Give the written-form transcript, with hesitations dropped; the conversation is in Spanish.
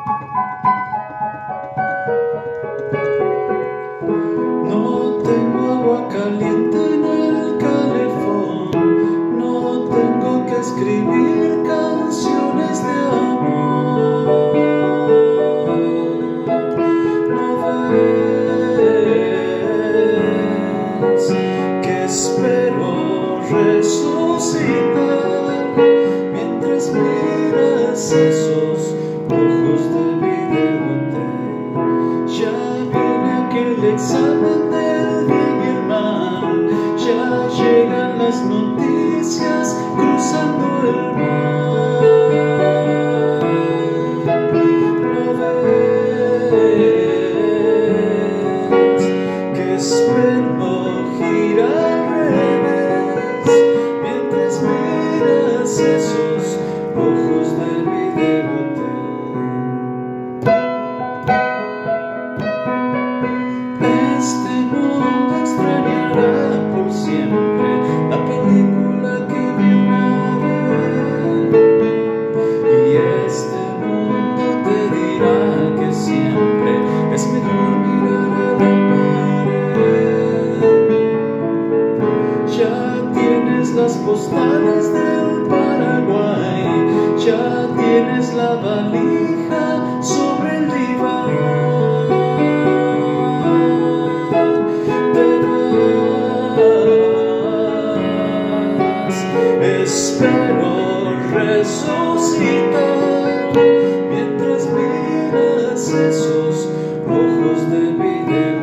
No tengo agua caliente en el calefón, no tengo que escribir canciones de amor. ¿No ves que espero resucitar mientras miras esos ojos de videotape? Ya viene aquel examen del bien y el mal, ya llegan las noticias cruzando el mar. ¿No ves que espero gira al revés mientras miras esos ojos de videotape? Este mundo extrañará por siempre la película que vi una vez, y este mundo te dirá que siempre es mejor mirar a la pared. Ya tienes las postales del Paraguay, ya tienes la valija sobre el diván. Espero resucitar mientras miras esos ojos de video.